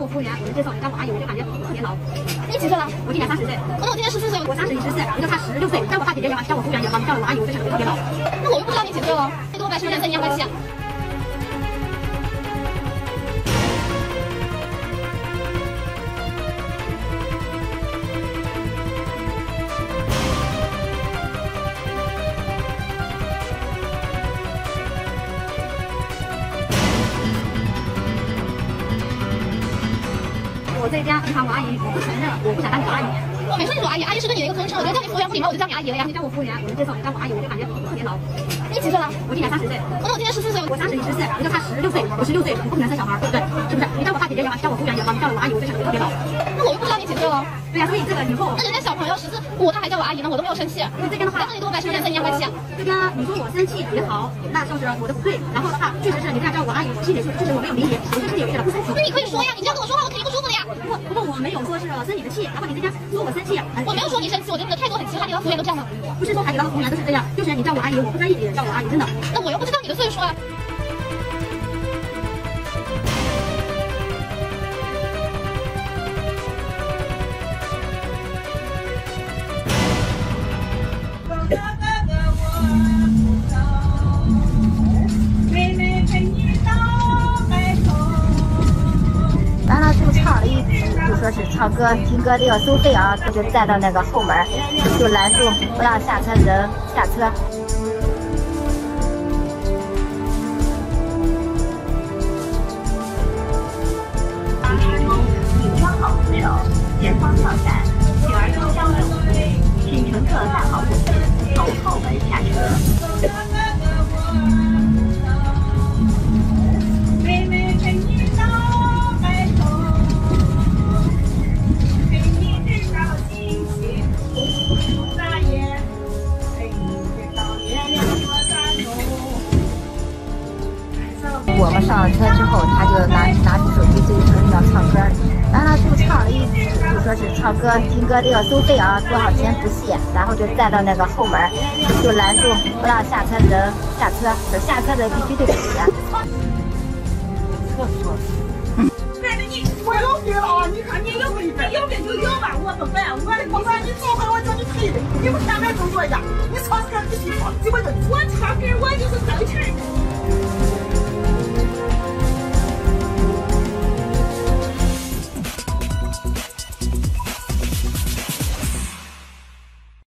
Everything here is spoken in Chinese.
我服务员，我能接受；你叫我阿姨，我就感觉特别老。 你几岁了？ 我今年30岁。 那我今年14岁， 我30，你14，你就差16岁。叫我大姐姐也好，叫我服务员也好，你叫我阿姨，我就感觉特别老。 那我又不知道你几岁了，你跟我摆身份证一样关系啊？ 我这家银行我阿姨，我不承认，我不想当你的阿姨。 我没说你是我阿姨，阿姨是对你的一个尊称，我觉得叫你服务员不礼貌，我就叫你阿姨了呀。 你叫我服务员，我能接受；你叫我阿姨，我就感觉特别老。 你几岁了？ 我今年30岁。 那我今年14岁， 我30，你14，你就差16岁。我16岁，你不可能生小孩，对不对？是不是？你叫我大姐姐也好，叫我服务员也好，你叫我阿姨，我就感觉特别老。 那我又不知道你几岁了。 对呀，所以这个以后， 那人家小朋友14，他还叫我阿姨呢，我都没有生气。 因为这边的话， 跟你跟我摆身份证一样关系啊。 这边你说我生气也好，那就是我的不对。然后的话，确实是你这样叫我阿姨，我心里确实我没有理解，我心里有点不舒服。 那你可以说呀，你这样跟我说话，我肯定不舒服的呀。 不过我没有说是生你的气，然后你这边说我生气， 我没有说你生气，我觉得你的态度很奇怪，你当服务员都这样的。 不是说海底捞的服务员都是这样，就是你叫我阿姨，我不在意你叫我阿姨，真的。 那我又不知道你的岁数啊。 完了就唱了一曲，就说是唱歌听歌的要收费啊，他就站到那个后门，就拦住不让下车人下车。 请装好扶手，前方靠站，请儿童交手时，请乘客站好步子，从后门下车。 我们上了车之后，他就拿出手机对着要唱歌，完了就唱了一曲，就说是唱歌听歌的要收费啊，多少钱不限，然后就站到那个后门，就拦住不让下车人下车，等下车的必须得给钱。 孩子，你我有病了啊！你看你有病，有病就有吧，我不管，我的不管你做回我叫你赔的，你不天天就这样，你唱歌仔细唱，结果就我唱歌我就是。